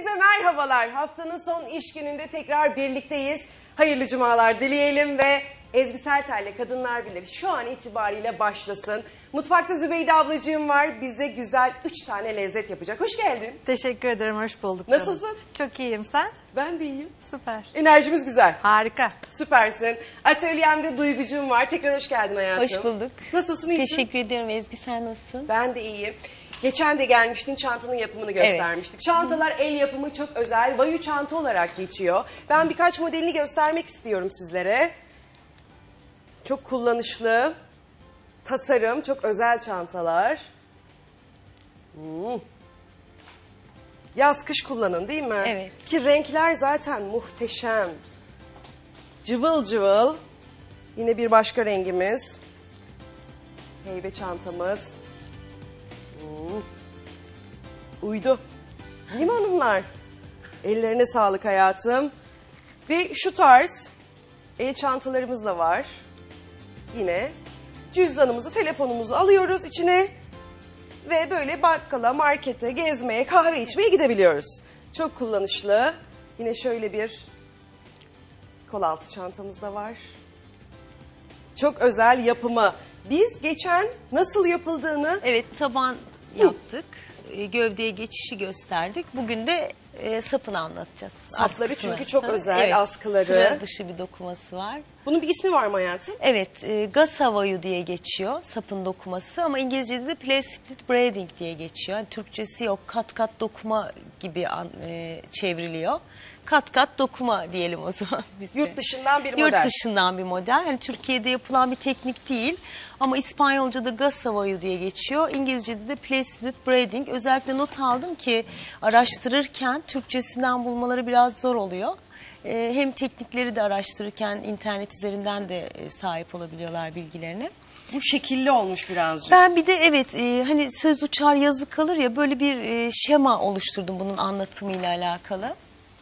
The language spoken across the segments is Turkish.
Herkese merhabalar. Haftanın son iş gününde tekrar birlikteyiz. Hayırlı cumalar dileyelim ve Ezgi Sertel'le Kadınlar Bilir şu an itibariyle başlasın. Mutfakta Zübeyde ablacığım var. Bize güzel 3 tane lezzet yapacak. Hoş geldin. Teşekkür ederim, hoş bulduk. Nasılsın? Çok iyiyim, sen? Ben de iyiyim. Süper. Enerjimiz güzel. Harika. Süpersin. Atölyemde Duygucuğum var. Tekrar hoş geldin hayatım. Hoş bulduk. Nasılsın, iyisin? Teşekkür ediyorum Ezgi, sen nasılsın? Ben de iyiyim. Geçen de gelmiştin, çantanın yapımını göstermiştik. Çantalar el yapımı, çok özel. Vayu çanta olarak geçiyor. Ben birkaç modelini göstermek istiyorum sizlere. Çok kullanışlı. Tasarım, çok özel çantalar. Yaz kış kullanın değil mi? Evet. Ki renkler zaten muhteşem. Cıvıl cıvıl. Yine bir başka rengimiz. Heybe çantamız. Uydu. Değil mi hanımlar? Ellerine sağlık hayatım. Ve şu tarz el çantalarımız da var. Yine cüzdanımızı, telefonumuzu alıyoruz içine. Ve böyle bakkala, markete, gezmeye, kahve içmeye gidebiliyoruz. Çok kullanışlı. Yine şöyle bir kol altı çantamız da var. Çok özel yapımı. Biz geçen nasıl yapıldığını... Evet, taban yaptık. Gövdeye geçişi gösterdik. Bugün de sapını anlatacağız. Sapları Askısını. çünkü çok özel, Evet, askıları. sıra dışı bir dokuması var. Bunun bir ismi var mı hayatım? Evet, Gasavayu diye geçiyor sapın dokuması ama İngilizce'de de Play Split Braiding diye geçiyor. Yani Türkçesi yok, kat kat dokuma gibi çevriliyor. Kat kat dokuma diyelim o zaman. Yurt dışından bir model. Yurt dışından bir model. Yani Türkiye'de yapılan bir teknik değil. Ama İspanyolca'da Gasavayu diye geçiyor. İngilizce'de de Play Split Braiding. Özellikle not aldım ki araştırırken Türkçesinden bulmaları biraz zor oluyor. Hem teknikleri de araştırırken internet üzerinden de sahip olabiliyorlar bilgilerine. Bu şekilli olmuş birazcık. Ben bir de evet hani söz uçar yazı kalır ya, böyle bir şema oluşturdum bunun anlatımıyla alakalı.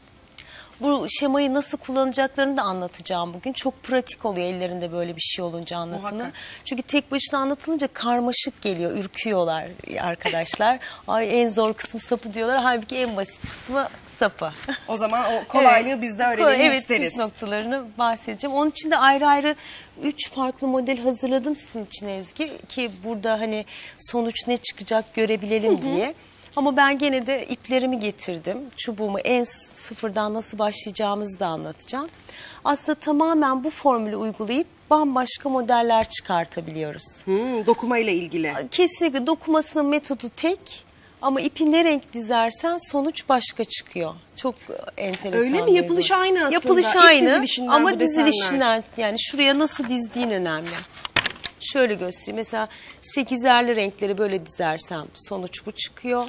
Bu şemayı nasıl kullanacaklarını da anlatacağım bugün. Çok pratik oluyor ellerinde böyle bir şey olunca anlatımı. Muhakkak. Çünkü tek başına anlatılınca karmaşık geliyor, ürküyorlar arkadaşlar. Ay en zor kısmı sapı diyorlar. Halbuki en basit kısmı sapı. O zaman o kolaylığı Evet. biz de öğrenelim Evet, isteriz. püf noktalarını bahsedeceğim. Onun için de ayrı ayrı 3 farklı model hazırladım sizin için Ezgi. Ki burada hani sonuç ne çıkacak görebilelim diye. Ama ben gene de iplerimi getirdim. Çubuğumu en sıfırdan nasıl başlayacağımızı da anlatacağım. Aslında tamamen bu formülü uygulayıp bambaşka modeller çıkartabiliyoruz. Dokumayla ilgili. Kesinlikle dokumasının metodu tek ama ipi ne renk dizersen sonuç başka çıkıyor. Çok enteresan. Öyle mi? Yapılışı aynı aslında. Yapılışı İp aynı dizilişinden ama bu desenler. dizilişinden, yani şuraya nasıl dizdiğin önemli. Şöyle göstereyim. Mesela 8'erli renkleri böyle dizersem sonuç bu çıkıyor.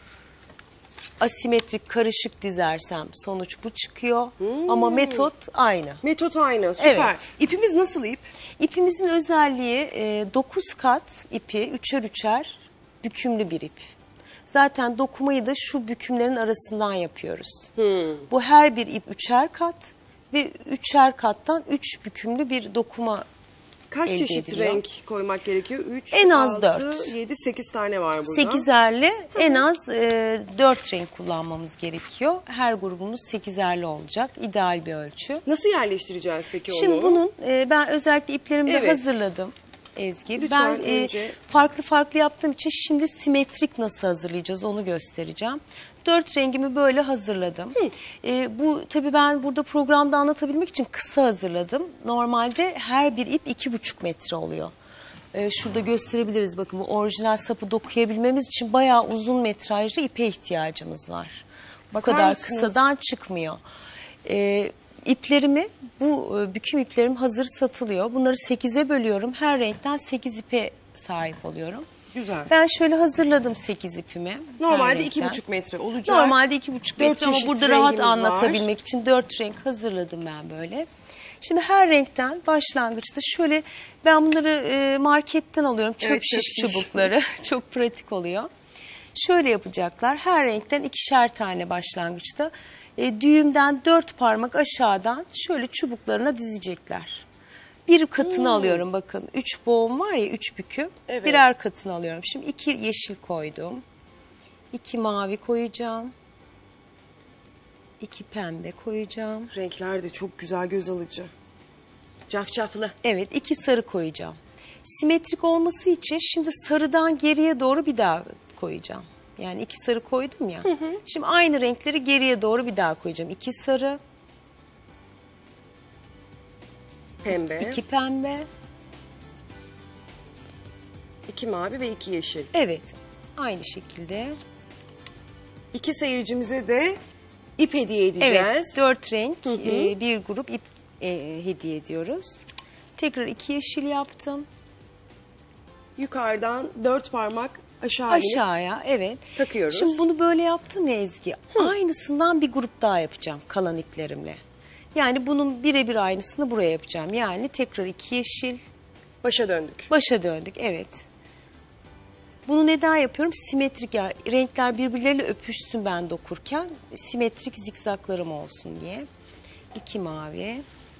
Asimetrik karışık dizersem sonuç bu çıkıyor. Ama metot aynı. Metot aynı. Süper. Evet. İpimiz nasıl ip? İpimizin özelliği 9 kat ipi, üçer üçer bükümlü bir ip. Zaten dokumayı da şu bükümlerin arasından yapıyoruz. Bu her bir ip üçer kat ve üçer kattan 3 bükümlü bir dokuma. Kaç elde çeşit ediliyor. renk koymak gerekiyor? 3, En az 6, 4. 7, 8 tane var burada. 8'erli en az 4 renk kullanmamız gerekiyor. Her grubumuz 8'erli olacak. İdeal bir ölçü. Nasıl yerleştireceğiz peki onu? Şimdi bunun ben özellikle iplerimi de Evet. hazırladım. Ezgi. Lütfen Ben önce. farklı farklı yaptığım için şimdi simetrik nasıl hazırlayacağız onu göstereceğim. 4 rengimi böyle hazırladım. Bu tabii ben burada programda anlatabilmek için kısa hazırladım. Normalde her bir ip 2,5 metre oluyor. Şurada gösterebiliriz, bakın bu orijinal sapı dokuyabilmemiz için bayağı uzun metrajlı ipe ihtiyacımız var. Bu Bakar kadar mısınız? kısadan çıkmıyor. İplerimi, bu büküm iplerim hazır satılıyor. Bunları 8'e bölüyorum. Her renkten 8 ipe sahip oluyorum. Güzel. Ben şöyle hazırladım 8 ipimi. Normalde her renkten. 2,5 metre olacak. Normalde 2,5 metre ama çeşit burada rahat rengimiz anlatabilmek için 4 renk hazırladım ben böyle. Şimdi her renkten başlangıçta şöyle, ben bunları marketten alıyorum. Çöp Evet, şiş çöp şiş. çubukları. Çok pratik oluyor. Şöyle yapacaklar. Her renkten 2'şer tane başlangıçta. Düğümden 4 parmak aşağıdan şöyle çubuklarına dizecekler. Bir katını alıyorum bakın. 3 boğum var ya, 3 büküm. Evet. Birer katını alıyorum. Şimdi 2 yeşil koydum. 2 mavi koyacağım. 2 pembe koyacağım. Renkler de çok güzel, göz alıcı. Cafcaflı. Evet, 2 sarı koyacağım. Simetrik olması için şimdi sarıdan geriye doğru bir daha koyacağım. Yani 2 sarı koydum ya. Şimdi aynı renkleri geriye doğru bir daha koyacağım. 2 sarı, Pembe. 2 pembe. 2 mavi ve 2 yeşil. Evet, aynı şekilde. 2 seyircimize de ip hediye edeceğiz. Evet, 4 renk, bir grup ip hediye ediyoruz. Tekrar 2 yeşil yaptım. Yukarıdan 4 parmak aşağı inip Aşağıya, evet. takıyoruz. Şimdi bunu böyle yaptım ya Ezgi. Aynısından bir grup daha yapacağım kalan iplerimle. Yani bunun birebir aynısını buraya yapacağım. Yani tekrar 2 yeşil, başa döndük. başa döndük, evet. Bunu neden yapıyorum? Simetrik, ya renkler birbirleriyle öpüşsün ben dokurken. Simetrik zikzaklarım olsun diye. 2 mavi.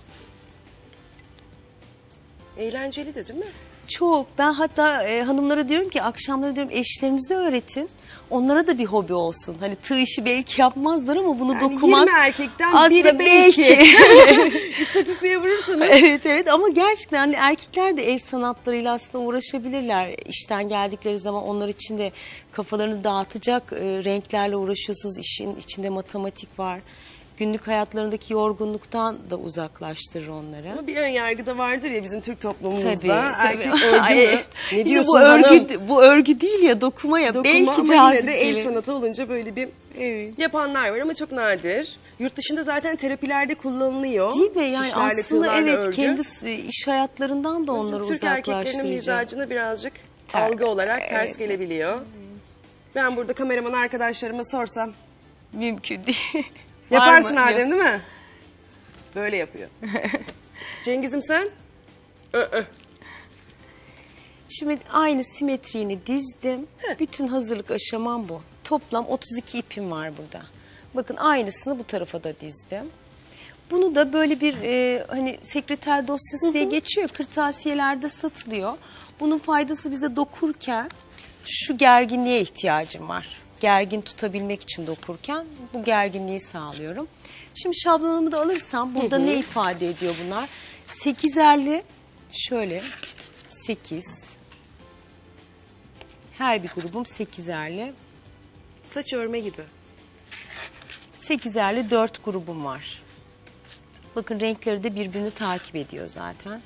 Eğlenceli de değil mi? Çok. Ben hatta hanımlara diyorum ki akşamları diyorum eşlerinize öğretin. Onlara da bir hobi olsun. Hani tığ işi belki yapmazlar ama bunu Yani dokumak 20 erkekten aslında biri belki. İstatistiğe vurursanız. Evet evet, ama gerçekten hani erkekler de el sanatlarıyla aslında uğraşabilirler. İşten geldikleri zaman onlar için de kafalarını dağıtacak renklerle uğraşıyorsunuz. İşin içinde matematik var. Günlük hayatlarındaki yorgunluktan da uzaklaştırır onları. Ama bir ön yargı da vardır ya bizim Türk toplumumuzda. Tabii, Erkek tabii. örgü Ay, mü? Ne işte diyorsun bu hanım? bu örgü değil ya, dokuma ya. Dokuma Belki ama yine de cazip el gelir. sanatı olunca böyle bir Evet. yapanlar var ama çok nadir. Yurt dışında zaten terapilerde kullanılıyor. Değil mi? Yani Şişlerle, aslında tığlarla evet, örgü. kendi iş hayatlarından da onları Bizim Türk erkeklerinin uzaklaştıracak. mizacına birazcık algı olarak ters Evet. gelebiliyor. Ben burada kameraman arkadaşlarıma sorsam Mümkün değil. yaparsın Var mı? Adem değil mi? Böyle yapıyor. Cengiz'im sen? Şimdi aynı simetriğini dizdim. Bütün hazırlık aşamam bu. Toplam 32 ipim var burada. Bakın aynısını bu tarafa da dizdim. Bunu da böyle bir hani sekreter dosyası diye geçiyor. Kırtasiyelerde satılıyor. Bunun faydası bize dokurken şu gerginliğe ihtiyacım var. Gergin tutabilmek için dokurken bu gerginliği sağlıyorum. Şimdi şablonumu da alırsam burada ne ifade ediyor bunlar? 8'erli şöyle 8. Her bir grubum 8'erli. Saç örme gibi. 8'erli 4 grubum var. Bakın renkleri de birbirini takip ediyor zaten.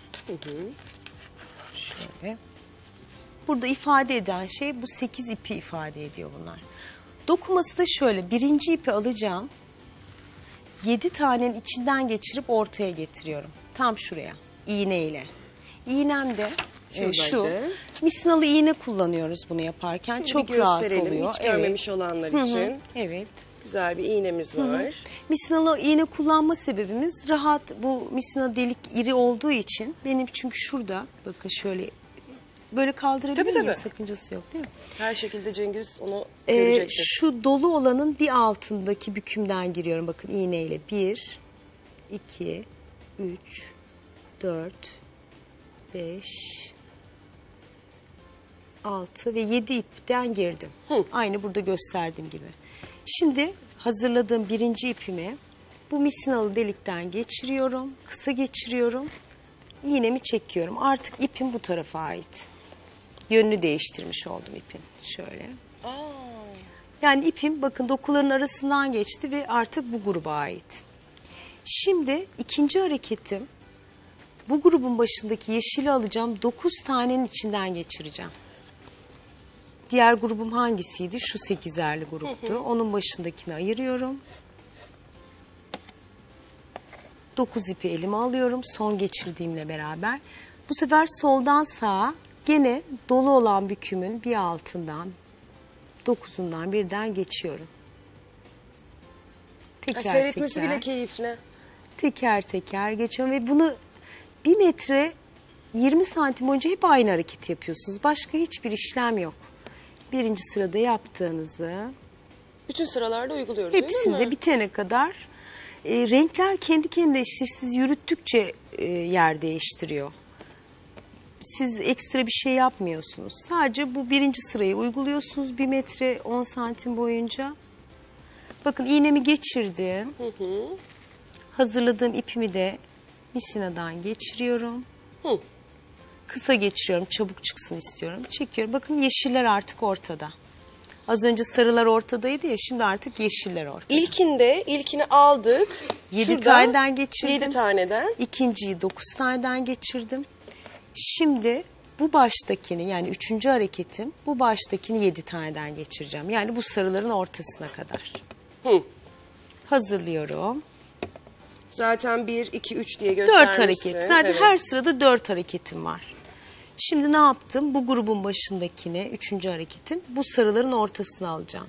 Şöyle. Burada ifade eden şey bu 8 ipi ifade ediyor bunlar. Dokuması da şöyle. Birinci ipi alacağım. 7 tanenin içinden geçirip ortaya getiriyorum. Tam şuraya. İğne ile. İğnem de şu. Şuradaydı. Misinalı iğne kullanıyoruz bunu yaparken. Çok rahat Gösterelim, oluyor. hiç görmemiş olanlar Hı hı, için. evet. Güzel bir iğnemiz var. Misinalı iğne kullanma sebebimiz rahat, bu misina delik iri olduğu için. Benim çünkü şurada bakın şöyle böyle kaldırabilir Tabii, miyim? tabii. Sakıncası yok değil mi? Her şekilde Cengiz onu görecektir. Şu dolu olanın bir altındaki bükümden giriyorum bakın iğneyle. 1, 2, 3, 4, 5, 6 ve 7 ipten girdim. Aynı burada gösterdiğim gibi. Şimdi hazırladığım birinci ipimi bu misinalı delikten geçiriyorum. Kısa geçiriyorum. İğnemi çekiyorum. Artık ipim bu tarafa ait. Yönünü değiştirmiş oldum ipin. Şöyle. Yani ipim bakın dokuların arasından geçti ve artık bu gruba ait. Şimdi ikinci hareketim, bu grubun başındaki yeşili alacağım. 9 tanenin içinden geçireceğim. Diğer grubum hangisiydi? Şu 8'erli gruptu. Onun başındakini ayırıyorum. 9 ipi elime alıyorum son geçirdiğimle beraber. Bu sefer soldan sağa gene dolu olan bükümün bir altından 9'undan birden geçiyorum. Teker Seyretmesi teker. bile keyifli. Teker teker geçiyorum ve bunu 1 metre 20 santim boyunca hep aynı hareketi yapıyorsunuz. Başka hiçbir işlem yok. Birinci sırada yaptığınızı Bütün sıralarda uyguluyoruz değil hepsinde mi? bitene kadar renkler kendi kendine işte siz yürüttükçe yer değiştiriyor. Siz ekstra bir şey yapmıyorsunuz. Sadece bu birinci sırayı uyguluyorsunuz 1 metre 10 santim boyunca. Bakın iğnemi geçirdim. Hazırladığım ipimi de misinadan geçiriyorum. Hı. Kısa geçiriyorum, çabuk çıksın istiyorum. Çekiyorum. Bakın yeşiller artık ortada. Az önce sarılar ortadaydı ya, şimdi artık yeşiller ortada. İlkini aldık. 7 Şuradan taneden geçirdim. 7 taneden. İkinciyi 9 taneden geçirdim. Şimdi bu baştakini, yani 3. hareketim, bu baştakini 7 taneden geçireceğim. Yani bu sarıların ortasına kadar. Hı. Hazırlıyorum. Zaten 1, 2, 3 diye göstermişsin. 4 hareket. Zaten Evet. her sırada 4 hareketim var. Şimdi ne yaptım? Bu grubun başındakini, 3. hareketim, bu sarıların ortasına alacağım.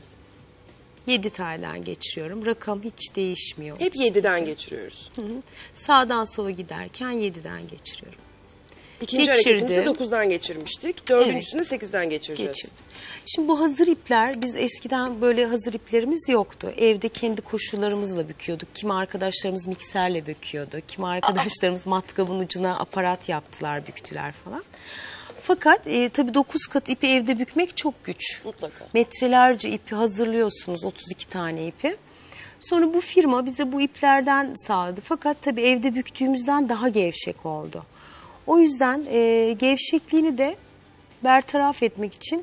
7 taneden geçiriyorum. Rakam hiç değişmiyor. Hep 7'den geçiriyoruz. Hı hı. Sağdan sola giderken 7'den geçiriyorum. İkinci Geçirdim. hareketimizde 9'dan geçirmiştik. Dördüncüsünde 8'den geçireceğiz. Geçirdim. Şimdi bu hazır ipler, biz eskiden böyle hazır iplerimiz yoktu. Evde kendi koşullarımızla büküyorduk. Kimi arkadaşlarımız mikserle büküyordu. Kimi arkadaşlarımız matkabın ucuna aparat yaptılar, büktüler falan. Fakat tabii 9 kat ipi evde bükmek çok güç. Mutlaka. Metrelerce ipi hazırlıyorsunuz, 32 tane ipi. Sonra bu firma bize bu iplerden sağladı. Fakat tabii evde büktüğümüzden daha gevşek oldu. O yüzden gevşekliğini de bertaraf etmek için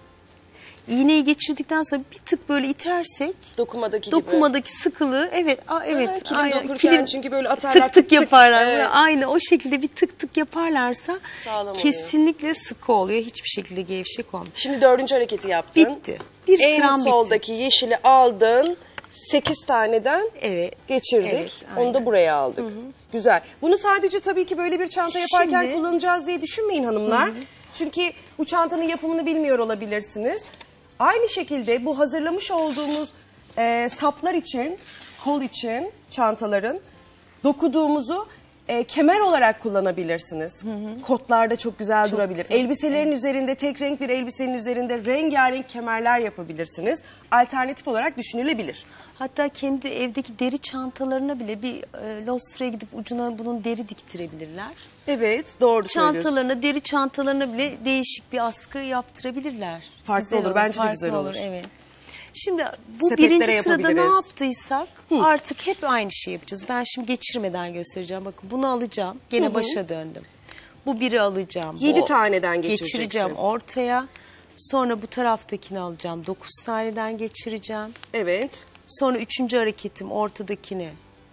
iğneyi geçirdikten sonra bir tık böyle itersek dokumadaki sıkılığı evet Kilim aynen, dokurken çünkü böyle atarlar, tık tık yaparlar. Evet. Böyle aynı o şekilde bir tık tık yaparlarsa Sağlam oluyor. kesinlikle sıkı oluyor. Hiçbir şekilde gevşek olmuyor. Şimdi 4. hareketi yaptın. Bitti. Bir En sıram bitti. soldaki yeşili aldın. 8 taneden Evet. geçirdik. Evet, Onu da aynen. buraya aldık. Güzel. Bunu sadece tabii ki böyle bir çanta yaparken Şimdi- kullanacağız diye düşünmeyin hanımlar. Çünkü bu çantanın yapımını bilmiyor olabilirsiniz. Aynı şekilde bu hazırlamış olduğumuz saplar için, kol için çantaların dokuduğumuzu kemer olarak kullanabilirsiniz. Kotlarda çok güzel durabilir. güzel. Elbiselerin üzerinde, tek renk bir elbisenin üzerinde rengarenk kemerler yapabilirsiniz. Alternatif olarak düşünülebilir. Hatta kendi evdeki deri çantalarına bile bir Lostra'ya gidip ucuna bunun deri diktirebilirler. Evet, doğru söylüyorsun. Çantalarına, deri çantalarına bile değişik bir askı yaptırabilirler. Farklı Güzel olur, bence de farklı güzel olur. Evet. Şimdi bu Sepetlere birinci sırada ne yapabiliriz. yaptıysak artık hep aynı şey yapacağız. Ben şimdi geçirmeden göstereceğim. Bakın bunu alacağım. Gene başa döndüm. Bu biri alacağım. 7 taneden geçireceksin. Geçireceğim ortaya. Sonra bu taraftakini alacağım. 9 taneden geçireceğim. Evet. Sonra 3. hareketim ortadakini.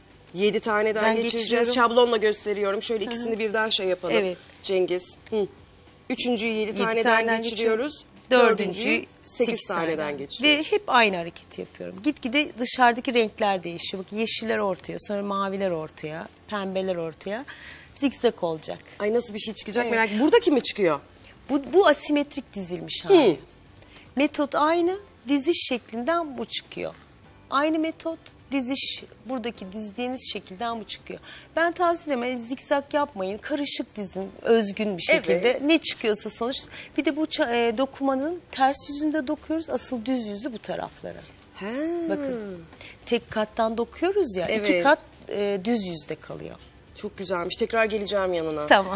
7 taneden Ben geçireceğiz. geçiriyorum. Şablonla gösteriyorum. Şöyle ikisini birden şey yapalım. Evet. Cengiz. Üçüncüyü 7 taneden taneden geçiriyoruz. Dördüncüyü 8 taneden geçiriyoruz. Ve hep aynı hareketi yapıyorum. Gitgide dışarıdaki renkler değişiyor. Bakın yeşiller ortaya, sonra maviler ortaya, pembeler ortaya. Zikzak olacak. Ay nasıl bir şey çıkacak Evet. merak ediyorum. Buradaki mi çıkıyor? Bu asimetrik dizilmiş hali. Metot aynı, diziş şeklinden bu çıkıyor. Aynı metot, diziş, buradaki dizdiğiniz şekilden bu çıkıyor. Ben tavsiye ederim, zikzak yapmayın, karışık dizin, özgün bir şekilde. Evet. Ne çıkıyorsa sonuç. Bir de bu dokumanın ters yüzünde dokuyoruz, asıl düz yüzü bu taraflara. He. Bakın, tek kattan dokuyoruz ya, Evet. 2 kat düz yüzde kalıyor. Çok güzelmiş. Tekrar geleceğim yanına. Tamam.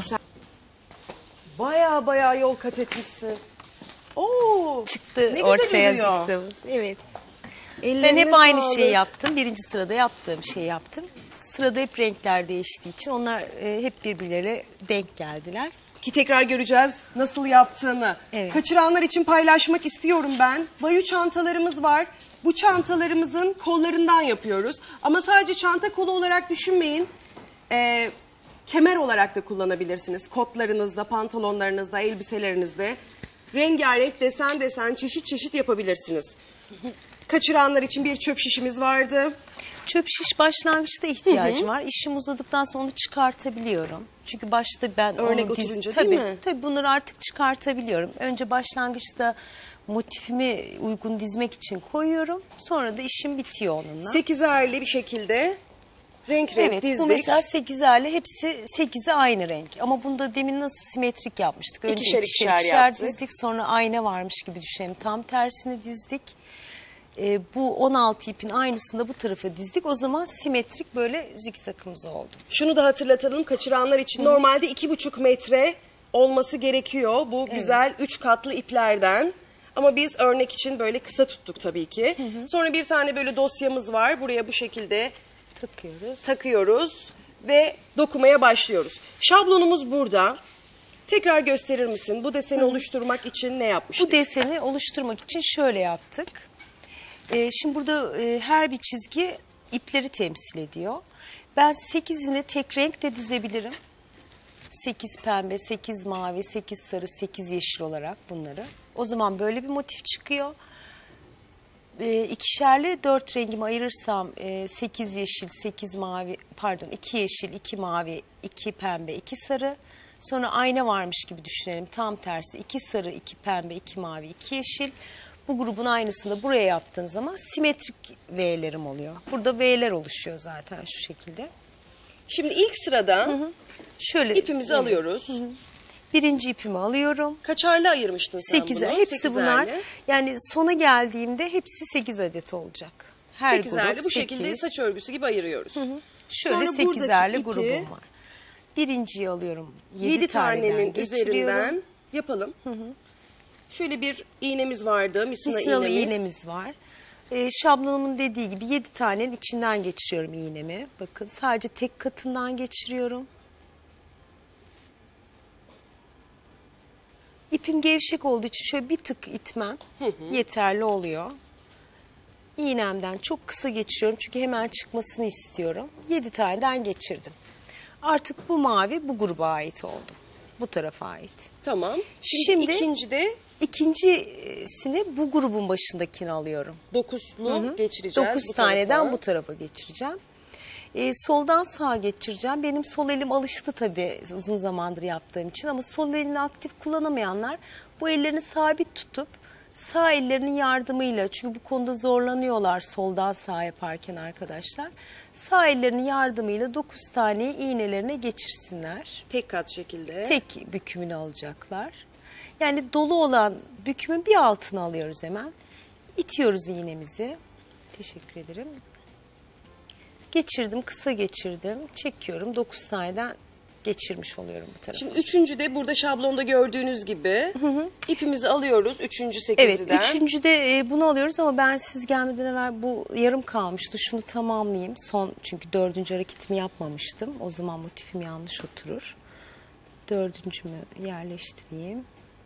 Baya yol kat etmişsin. Oo. Çıktı ne güzel ortaya oluyor. zikzağımız. Evet. Ellerine Ben hep aynı sağlık. şeyi yaptım. Birinci sırada yaptığım şeyi yaptım. Sırada hep renkler değiştiği için onlar hep birbirleriyle denk geldiler. Ki tekrar göreceğiz nasıl yaptığını. Evet. Kaçıranlar için paylaşmak istiyorum ben. Bayu çantalarımız var. Bu çantalarımızın kollarından yapıyoruz. Ama sadece çanta kolu olarak düşünmeyin. Kemer olarak da kullanabilirsiniz. Kotlarınızda, pantolonlarınızda, elbiselerinizde. Rengarenk, desen, çeşit yapabilirsiniz. Kaçıranlar için bir çöp şişimiz vardı. Çöp şiş başlangıçta ihtiyacım var. İşim uzadıktan sonra onu çıkartabiliyorum. Çünkü başta ben Örnek onu oturunca tabii, değil mi? Tabii bunları artık çıkartabiliyorum. Önce başlangıçta motifimi uygun dizmek için koyuyorum. Sonra da işim bitiyor onunla. 8'erli bir şekilde renk Evet, dizdik. bu mesela 8'erli, hepsi 8'i aynı renk. Ama bunda demin nasıl simetrik yapmıştık? Önce İkişer ikişer yaptık. dizdik, sonra ayna varmış gibi düşünelim. Tam tersini dizdik. Bu 16 ipin aynısını da bu tarafa dizdik. O zaman simetrik böyle zikzakımız oldu. Şunu da hatırlatalım kaçıranlar için normalde 2,5 metre olması gerekiyor bu güzel 3 katlı iplerden. Ama biz örnek için böyle kısa tuttuk tabii ki. Sonra bir tane böyle dosyamız var. Buraya bu şekilde takıyoruz ve dokumaya başlıyoruz. Şablonumuz burada. Tekrar gösterir misin? Bu deseni oluşturmak için ne yapmıştık? Bu deseni oluşturmak için şöyle yaptık. Şimdi burada her bir çizgi ipleri temsil ediyor. Ben 8'ini tek renkte dizebilirim. 8 pembe, 8 mavi, 8 sarı, 8 yeşil olarak bunları. O zaman böyle bir motif çıkıyor. İkişerli 4 rengimi ayırırsam 8 yeşil, 8 mavi, pardon 2 yeşil, 2 mavi, 2 pembe, 2 sarı. Sonra ayna varmış gibi düşünelim. Tam tersi 2 sarı, 2 pembe, 2 mavi, 2 yeşil. Bu grubun aynısını da buraya yaptığım zaman simetrik V'lerim oluyor. Burada V'ler oluşuyor zaten şu şekilde. Şimdi ilk sırada Şöyle ipimizi alıyoruz. Birinci ipimi alıyorum. Kaçarlı ayırmıştın sen 8'e. bunu? Hepsi bunlar. Sekizerli. Yani sona geldiğimde hepsi 8 adet olacak. Her Sekizerli grup bu şekilde 8. saç örgüsü gibi ayırıyoruz. Şöyle Sonra buradaki 8'erli ipi grubum var. Birinciyi alıyorum. 7 tanenin geçiriyorum. üzerinden yapalım. Şöyle bir iğnemiz vardı. Misinalı iğnemiz var. Şablonumun dediği gibi 7 tanenin içinden geçiriyorum iğnemi. Bakın sadece tek katından geçiriyorum. İpim gevşek olduğu için şöyle bir tık itmem yeterli oluyor. İğnemden çok kısa geçiriyorum çünkü hemen çıkmasını istiyorum. 7 taneden geçirdim. Artık bu mavi bu gruba ait oldu. Bu tarafa ait. Tamam. Şimdi ikinci de İkincisini bu grubun başındakini alıyorum. 9'lu geçireceğiz. 9 bu taneden tarafa. bu tarafa geçireceğim. Soldan sağa geçireceğim. Benim sol elim alıştı tabii uzun zamandır yaptığım için ama sol elini aktif kullanamayanlar bu ellerini sabit tutup sağ ellerinin yardımıyla, çünkü bu konuda zorlanıyorlar soldan sağa yaparken arkadaşlar. Sağ ellerinin yardımıyla 9 tane iğnelerine geçirsinler. Tek kat şekilde. Tek bükümünü alacaklar. Yani dolu olan bükümün bir altına alıyoruz hemen. İtiyoruz iğnemizi. Teşekkür ederim. Geçirdim, kısa geçirdim. Çekiyorum. 9 taneden geçirmiş oluyorum bu tarafa. Şimdi üçüncü de burada şablonda gördüğünüz gibi ipimizi alıyoruz. Üçüncü Evet, sekizliden. üçüncüde bunu alıyoruz ama ben siz gelmeden evvel bu yarım kalmıştı. Şunu tamamlayayım. Son, çünkü 4. hareketimi yapmamıştım. O zaman motifim yanlış oturur. 4.'ümü yerleştireyim.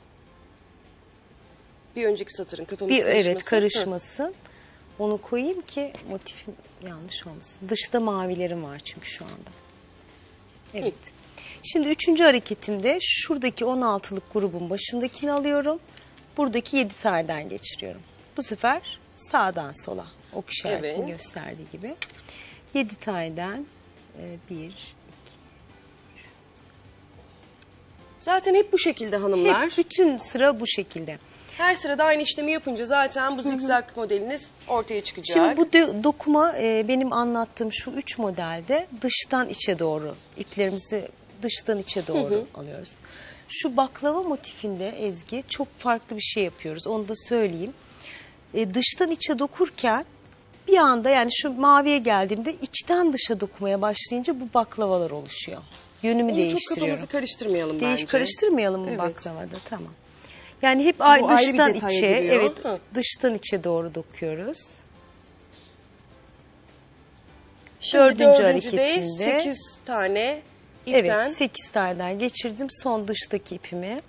Bir önceki satırın kafamız Evet, karışmasın. karışmasın. Onu koyayım ki motifim yanlış olmasın. Dışta mavilerim var çünkü şu anda. Evet. Şimdi 3. hareketimde şuradaki 16'lık grubun başındakini alıyorum. Buradaki 7 taneden geçiriyorum. Bu sefer sağdan sola. Ok işaretini gösterdiği gibi. 7 taneden 1, Zaten hep bu şekilde hanımlar. hep bütün sıra bu şekilde. Her sırada aynı işlemi yapınca zaten bu zikzak modeliniz ortaya çıkacak. Şimdi bu dokuma benim anlattığım şu 3 modelde dıştan içe doğru iplerimizi dıştan içe doğru alıyoruz. Şu baklava motifinde Ezgi çok farklı bir şey yapıyoruz. Onu da söyleyeyim. Dıştan içe dokurken bir anda, yani şu maviye geldiğimde içten dışa dokumaya başlayınca bu baklavalar oluşuyor. Yönümü Onu çok değiştiriyorum. kafamızı karıştırmayalım bence. Karıştırmayalım mı Evet. baklavada? Tamam. Yani hep ayrı bir dıştan detaya içe, giriyor. evet, Ha. dıştan içe doğru dokuyoruz. Şimdi Dördüncü dördüncüde hareketinde 8 tane ipten. Evet, 8 taneden geçirdim son dıştaki ipimi.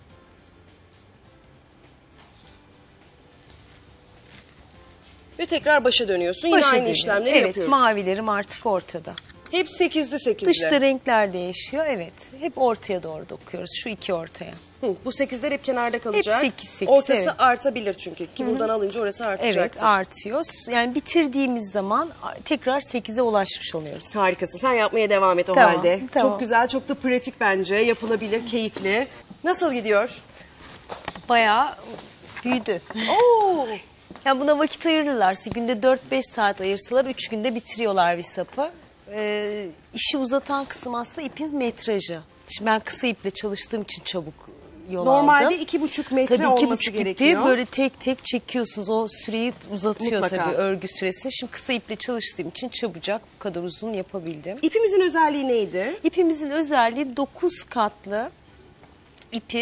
Ve tekrar başa dönüyorsun. Başa Yine aynı dönüyorum. işlemleri Evet, yapıyoruz. mavilerim artık ortada. Hep 8'li. Dışta renkler değişiyor, evet. Hep ortaya doğru dokuyoruz, şu iki ortaya. Bu 8'ler hep kenarda kalacak. Hep 8, Ortası evet. artabilir çünkü. Ki buradan alınca orası artacaktır. Evet, artıyor. Yani bitirdiğimiz zaman tekrar 8'e ulaşmış oluyoruz. Harikasın. Sen yapmaya devam et o Tamam, halde. tamam. Çok güzel, çok da pratik bence. Yapılabilir, keyifli. Nasıl gidiyor? Bayağı büyüdü. Oo! Yani buna vakit ayırırlarsa, günde 4-5 saat ayırsalar 3 günde bitiriyorlar bir sapı. İşi uzatan kısım aslında ipin metrajı. Şimdi ben kısa iple çalıştığım için çabuk yol Normalde aldım. 2,5 metre Tabii olması 2,5 gerekiyor. ipi böyle tek tek çekiyorsunuz. O süreyi uzatıyor Mutlaka. tabii, örgü süresini. Şimdi kısa iple çalıştığım için çabucak bu kadar uzun yapabildim. İpimizin özelliği neydi? İpimizin özelliği 9 katlı ipi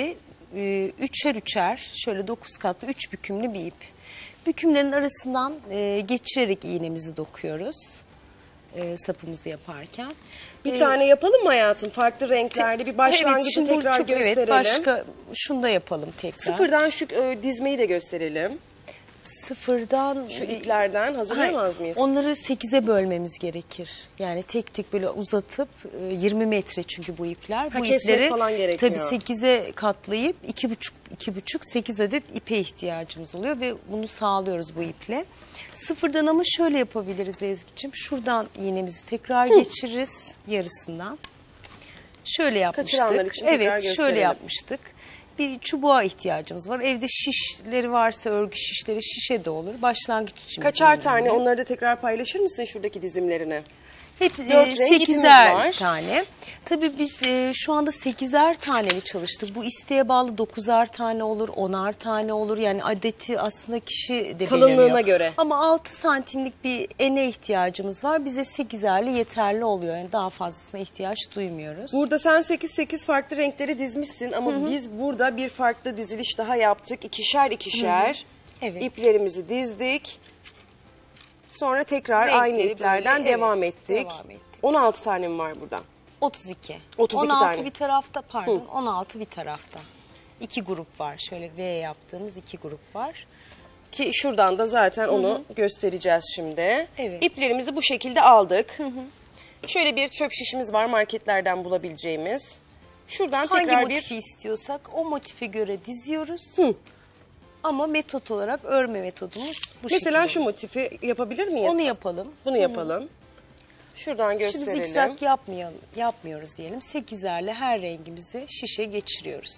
üçer üçer şöyle 9 katlı 3 bükümlü bir ip. Bükümlerin arasından geçirerek iğnemizi dokuyoruz sapımızı yaparken. Bir tane yapalım mı hayatım? Farklı renklerde bir başlangıcı şimdi tekrar çok, gösterelim. Evet, başka şunu da yapalım tekrar. Sıfırdan şu dizmeyi de gösterelim. Sıfırdan Şu iplerden hazırlayamaz Hayır, mıyız? onları 8'e bölmemiz gerekir. Yani tek tek böyle uzatıp 20 metre çünkü bu ipler. Ha, Bu kesmek ipleri falan gerekiyor. tabii 8'e katlayıp 2,5 8 adet ipe ihtiyacımız oluyor ve bunu sağlıyoruz bu iple. Sıfırdan ama şöyle yapabiliriz Ezgi'cim. Şuradan iğnemizi tekrar geçiririz yarısından. Şöyle yapmıştık. Kaçıranlar için tekrar Evet, gösterelim. şöyle yapmıştık. Bir çubuğa ihtiyacımız var. Evde şişleri varsa örgü şişleri şişe de olur. Başlangıç için. Kaçar tane onları da tekrar paylaşır mısın şuradaki dizimlerini? Hep 4 ipimiz 8'er var. tane. Tabii biz şu anda 8'er taneli çalıştık. Bu isteğe bağlı 9'ar tane olur, 10'ar tane olur. Yani adeti aslında kişi de Kalınlığına belirliyor. göre. Ama 6 santimlik bir ene ihtiyacımız var. Bize 8'erli yeterli oluyor. Yani daha fazlasına ihtiyaç duymuyoruz. Burada sen 8 farklı renkleri dizmişsin ama biz burada bir farklı diziliş daha yaptık. İkişer Evet. iplerimizi dizdik. Sonra tekrar Renkleri aynı iplerden böyle, devam evet, ettik. devam ettik. 16 tane mi var burada? 32. 32 16 tane. bir tarafta pardon 16 bir tarafta. 2 grup var. Şöyle V yaptığımız 2 grup var. Ki şuradan da zaten onu göstereceğiz şimdi. Evet. İplerimizi bu şekilde aldık. Şöyle bir çöp şişimiz var marketlerden bulabileceğimiz. Şuradan Hangi tekrar motifi istiyorsak o motife göre diziyoruz. Ama metot olarak örme metodumuz bu mesela şekilde. şu motifi yapabilir miyiz? Onu yapalım. Bunu yapalım. Şuradan Şimdi gösterelim. zikzak yapmıyoruz diyelim. 8'erle her rengimizi şişe geçiriyoruz.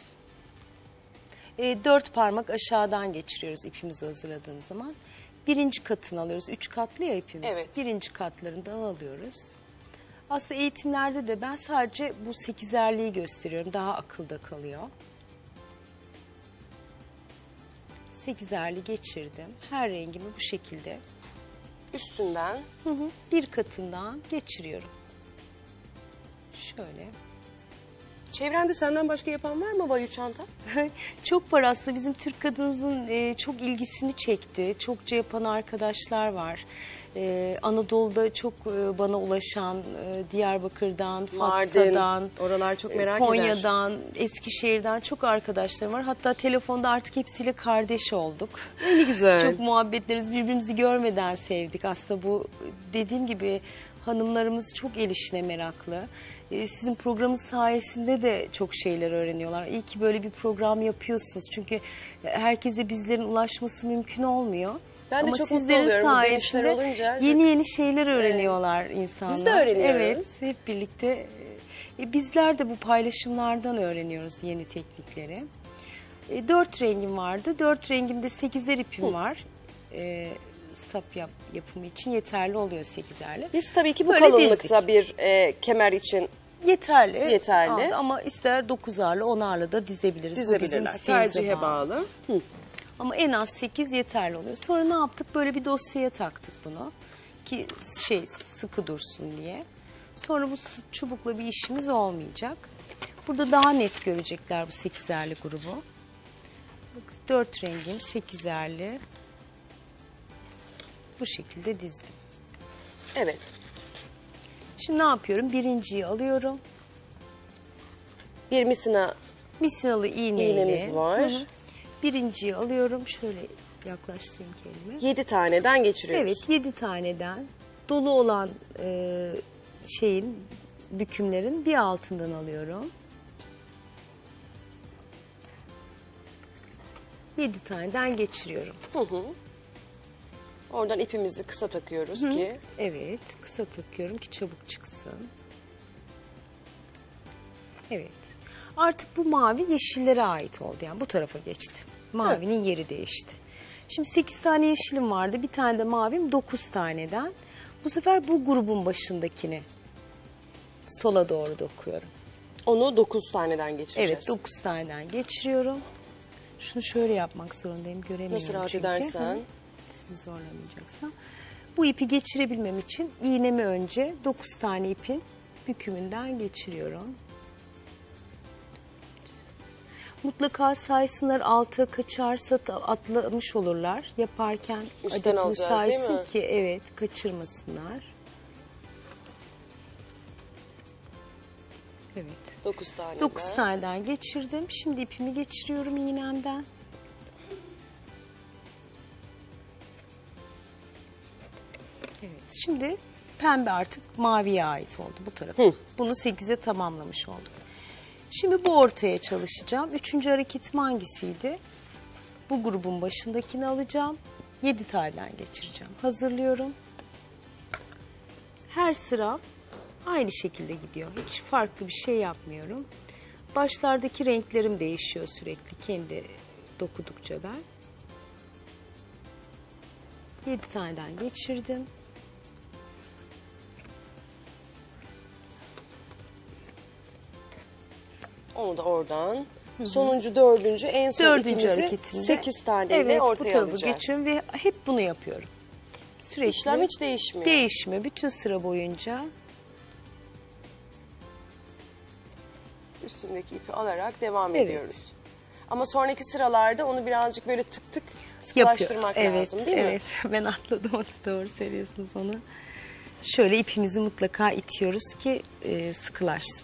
4 parmak aşağıdan geçiriyoruz ipimizi hazırladığımız zaman. Birinci katını alıyoruz. 3 katlı ya ipimiz. Evet. Birinci katlarından alıyoruz. Aslında eğitimlerde de ben sadece bu 8'erliği gösteriyorum. Daha akılda kalıyor. 8'erli geçirdim. Her rengimi bu şekilde Üstünden. bir katından geçiriyorum. Şöyle. Çevrende senden başka yapan var mı bayu çanta? Çok var aslında. Bizim Türk kadınımızın çok ilgisini çekti. Çokça yapan arkadaşlar var. Anadolu'da çok bana ulaşan Diyarbakır'dan, Fatsa'dan, oralar çok merak eder. Konya'dan, Eskişehir'den çok arkadaşlarım var. Hatta telefonda artık hepsiyle kardeş olduk. Ne güzel. Çok muhabbetlerimiz, birbirimizi görmeden sevdik. Aslında bu dediğim gibi hanımlarımız çok el işine meraklı. Sizin programınız sayesinde de çok şeyler öğreniyorlar. İyi ki böyle bir program yapıyorsunuz. Çünkü herkese bizlerin ulaşması mümkün olmuyor. Ben de Ama çok mutlu sizlerin oluyorum bu sayesinde gençler olunca. yeni şeyler öğreniyorlar insanlar. Biz de öğreniyoruz. Evet, hep birlikte. Bizler de bu paylaşımlardan öğreniyoruz yeni teknikleri. 4 rengim vardı. 4 rengimde 8'er ipim var. Sap yapımı için yeterli oluyor 8'erli. Biz tabii ki bu Böyle kalınlıkta bir kemer için Yeterli. Yeterli. Aldı ama ister 9'arlı 10'arlı da dizebiliriz. Bu bizim dizebilirler. isteğimize Tercihe bağlı. Ama en az 8 yeterli oluyor. Sonra ne yaptık? Böyle bir dosyaya taktık bunu. Ki sıkı dursun diye. Sonra bu çubukla bir işimiz olmayacak. Burada daha net görecekler bu 8'erli grubu. Bak, 4 rengim 8'erli. Bu şekilde dizdim. Evet. Şimdi ne yapıyorum? Birinciyi alıyorum. Bir misina Misinalı iğneyle. İğnemiz var. Birinciyi alıyorum. Şöyle yaklaştırayım kendimi. 7 taneden geçiriyoruz. Evet, 7 taneden dolu olan bükümlerin bir altından alıyorum. 7 taneden geçiriyorum. Oradan ipimizi kısa takıyoruz ki. Evet, kısa takıyorum ki çabuk çıksın. Evet. Artık bu mavi yeşillere ait oldu. Yani bu tarafa geçti. Mavinin yeri değişti. Şimdi 8 tane yeşilim vardı. Bir tane de mavim 9 taneden. Bu sefer bu grubun başındakini sola doğru dokuyorum. Onu 9 taneden geçireceğiz. Evet, 9 taneden geçiriyorum. Şunu şöyle yapmak zorundayım. Göremiyorum Nasıl rahat çünkü. edersen. Sizi zorlamayacaksam. Bu ipi geçirebilmem için iğnemi önce 9 tane ipin bükümünden geçiriyorum. Mutlaka saysınlar, alta kaçarsa atlamış olurlar. Yaparken Üstten adetini alacağız, değil mi? saysın ki evet kaçırmasınlar. Evet. 9 tane. 9 taneden geçirdim. Şimdi ipimi geçiriyorum iğnemden. Evet. Şimdi pembe artık maviye ait oldu bu tarafa. Bunu 8'e tamamlamış olduk. Şimdi bu ortaya çalışacağım. 3. hareketim hangisiydi? Bu grubun başındakini alacağım. 7 taneden geçireceğim. Hazırlıyorum. Her sıra aynı şekilde gidiyor. Hiç farklı bir şey yapmıyorum. Başlardaki renklerim değişiyor sürekli kendi dokudukça ben. 7 taneden geçirdim. Onu da oradan. Sonuncu, dördüncü, en son Dördüncü ikimizi hareketimde 8 taneyle evet, ortaya bu tarafı alacağız. geçiyorum ve hep bunu yapıyorum. Sürekli İşlem hiç değişmiyor. değişmiyor. Bütün sıra boyunca. Üstündeki ipi alarak devam Evet. ediyoruz. Ama sonraki sıralarda onu birazcık böyle tık tık Yapıyor. sıkılaştırmak Evet, lazım değil mi? evet. Ben atladım onu, doğru söylüyorsunuz onu. Şöyle ipimizi mutlaka itiyoruz ki sıkılaşsın.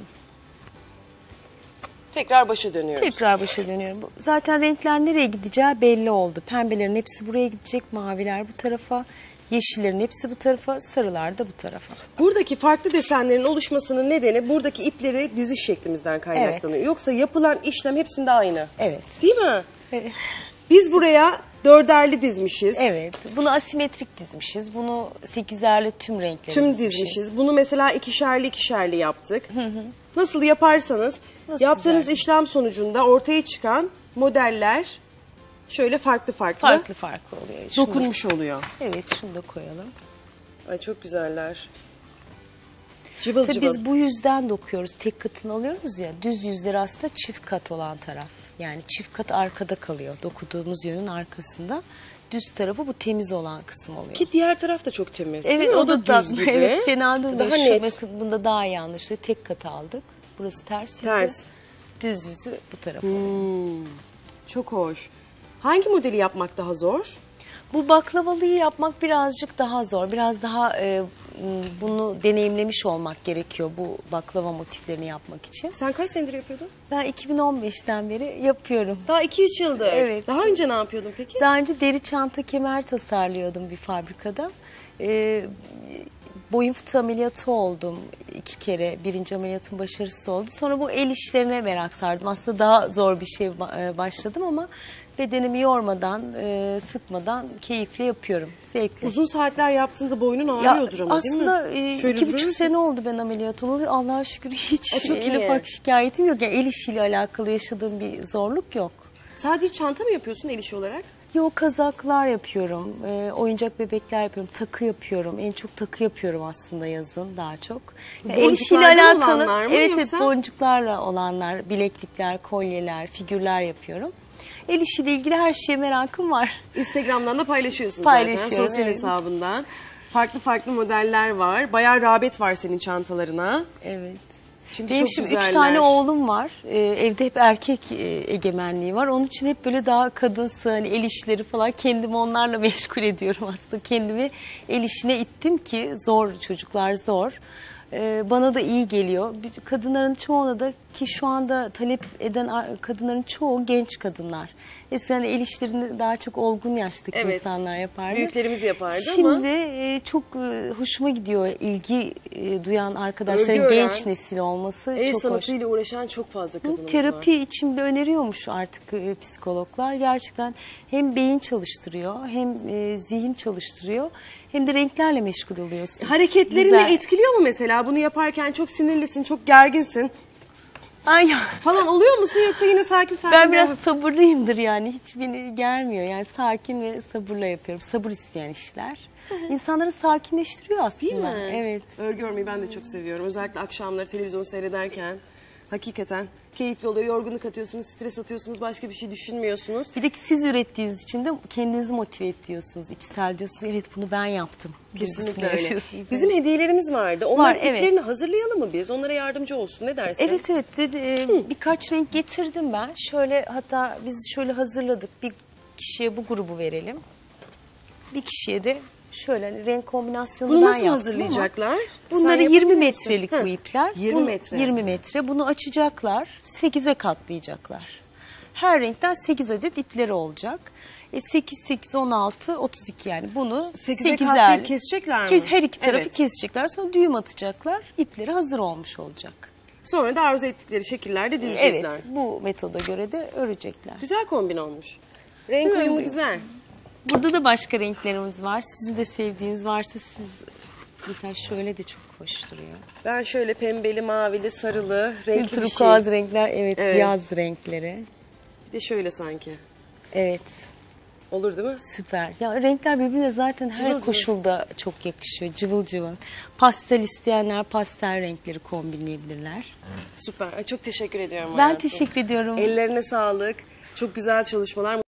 Tekrar başa dönüyoruz. Tekrar başa dönüyorum. Zaten renkler nereye gideceği belli oldu. Pembelerin hepsi buraya gidecek, maviler bu tarafa, yeşillerin hepsi bu tarafa, sarılar da bu tarafa. Buradaki farklı desenlerin oluşmasının nedeni buradaki ipleri diziş şeklimizden kaynaklanıyor. Yoksa yapılan işlem hepsinde aynı. Evet. Değil mi? Evet. Biz buraya dörderli dizmişiz. Evet. Bunu asimetrik dizmişiz. Bunu 8'erli tüm renkleri Tüm dizmişiz. Bunu mesela ikişerli yaptık. Nasıl yaparsanız Nasıl yaptığınız dizersiniz? işlem sonucunda ortaya çıkan modeller şöyle farklı Farklı oluyor. Şunu- dokunmuş oluyor. Evet, şunu da koyalım. Ay çok güzeller. Cıvıl Tabii cıvıl. biz bu yüzden dokuyoruz. Tek katını alıyoruz ya. Düz yüzleri aslında çift kat olan taraf. Yani çift kat arkada kalıyor. Dokuduğumuz yönün arkasında. Düz tarafı bu temiz olan kısım oluyor. Ki diğer taraf da çok temiz. değil Evet, mi? o da düz gibi. Evet, fena durmuyor. Daha Şu net. bakın, bunda daha iyi anlaşılıyor. Tek kat aldık. Burası ters yüzü. Ters. Düz yüzü bu taraf. Çok hoş. Hangi modeli yapmak daha zor? Bu baklavalıyı yapmak birazcık daha zor. Biraz daha bunu deneyimlemiş olmak gerekiyor bu baklava motiflerini yapmak için. Sen kaç senedir yapıyordun? Ben 2015'ten beri yapıyorum. Daha 2-3 yıldır. Evet. Daha önce ne yapıyordun peki? Daha önce deri çanta kemer tasarlıyordum bir fabrikada. Boyun fıtığı ameliyatı oldum 2 kere. Birinci ameliyatın başarısız oldu. Sonra bu el işlerine merak sardım. Aslında daha zor bir şey başladım ama bedenimi yormadan, sıkmadan keyifle yapıyorum. Zevkli. Uzun saatler yaptığında boynun Ya ağrıyordur ama aslında değil mi? Şöyle 2,5 durur musun? sene oldu ben ameliyat olalı. Allah'a şükür hiç çok en iyi. ufak şikayetim yok. Yani el işiyle alakalı yaşadığım bir zorluk yok. Sadece çanta mı yapıyorsun el işi olarak? Yok, kazaklar yapıyorum, oyuncak bebekler yapıyorum, takı yapıyorum. En çok takı yapıyorum aslında yazın daha çok. Yani el işiyle Boncuklardan alakalı, olanlar mı evet, yoksa? evet, boncuklarla olanlar, bileklikler, kolyeler, figürler yapıyorum. El işiyle ilgili her şeye merakım var. Instagram'dan da paylaşıyorsun Paylaşıyorum, zaten sosyal evet. hesabından. Farklı modeller var. Bayağı rağbet var senin çantalarına. Evet. Çünkü Benim çok şimdi 3 güzeller. tane oğlum var. Evde hep erkek egemenliği var. Onun için hep böyle daha kadınsı, hani el işleri falan, kendimi onlarla meşgul ediyorum aslında. Kendimi el işine ittim ki zor, çocuklar zor. Bana da iyi geliyor. Kadınların çoğuna da, ki şu anda talep eden kadınların çoğu genç kadınlar. Eskiden el işlerini daha çok olgun yaştaki Evet. insanlar yapardı. Büyüklerimiz yapardı Şimdi ama çok hoşuma gidiyor ilgi duyan arkadaşların Örgü ören, genç nesil olması. el çok hoş. sanatıyla uğraşan çok fazla kadınımız var. Terapi için de öneriyormuş artık psikologlar. Gerçekten hem beyin çalıştırıyor, hem zihin çalıştırıyor, hem de renklerle meşgul oluyorsun. Hareketlerini Güzel. etkiliyor mu mesela? Bunu yaparken çok sinirlisin, çok gerginsin Ay, falan oluyor musun, yoksa yine sakin ben biraz devam- sabırlıyımdır yani. Hiç beni germiyor. Yani sakin ve sabırla yapıyorum. Sabır isteyen işler. İnsanları sakinleştiriyor aslında. Değil mi? Evet. Örgü örmeyi ben de çok seviyorum. Özellikle akşamları televizyon seyrederken Hakikaten keyifli oluyor. Yorgunluk atıyorsunuz, stres atıyorsunuz, başka bir şey düşünmüyorsunuz. Bir de siz ürettiğiniz için de kendinizi motive ediyorsunuz. İçsel diyorsunuz, evet bunu ben yaptım. Kesinlikle duygusunu öyle. yaşıyorsunuz. Bizim hediyelerimiz vardı. Onlar Var, evet. tiplerini hazırlayalım mı biz? Onlara yardımcı olsun. Ne dersin? Evet birkaç renk getirdim ben. Şöyle hatta biz şöyle hazırladık. Bir kişiye bu grubu verelim. Bir kişiye de şöyle hani renk kombinasyonu Bunu ben nasıl yaptım hazırlayacaklar? ama Sen bunları yapabilir 20 misin? metrelik Heh, bu ipler. 20 metre. 20 metre. Bunu açacaklar. 8'e katlayacaklar. Her renkten 8 adet ipleri olacak. 8, 8, 16, 32 yani bunu 8'e 8'er katlayıp kesecekler mi? Her iki tarafı Evet. kesecekler. Sonra düğüm atacaklar. İpleri hazır olmuş olacak. Sonra da arzu ettikleri şekillerde Evet, dizecekler. bu metoda göre de örecekler. Güzel kombin olmuş. Renk Böyle. uyumu güzel. Burada da başka renklerimiz var. Sizin de sevdiğiniz varsa siz mesela şöyle de çok hoş duruyor. Ben şöyle pembeli, mavili, sarılı, renkli bir şey. Turkuaz renkler, evet, Evet. yaz renkleri. Bir de şöyle sanki. Evet, Olur değil mi? süper. Ya renkler birbirine zaten her Cıvıl cıvıl. koşulda çok yakışıyor. Cıvıl cıvıl. Pastel isteyenler pastel renkleri kombinleyebilirler. Süper. Ay, çok teşekkür ediyorum Ben hayatım. teşekkür ediyorum. Ellerine sağlık. Çok güzel çalışmalar.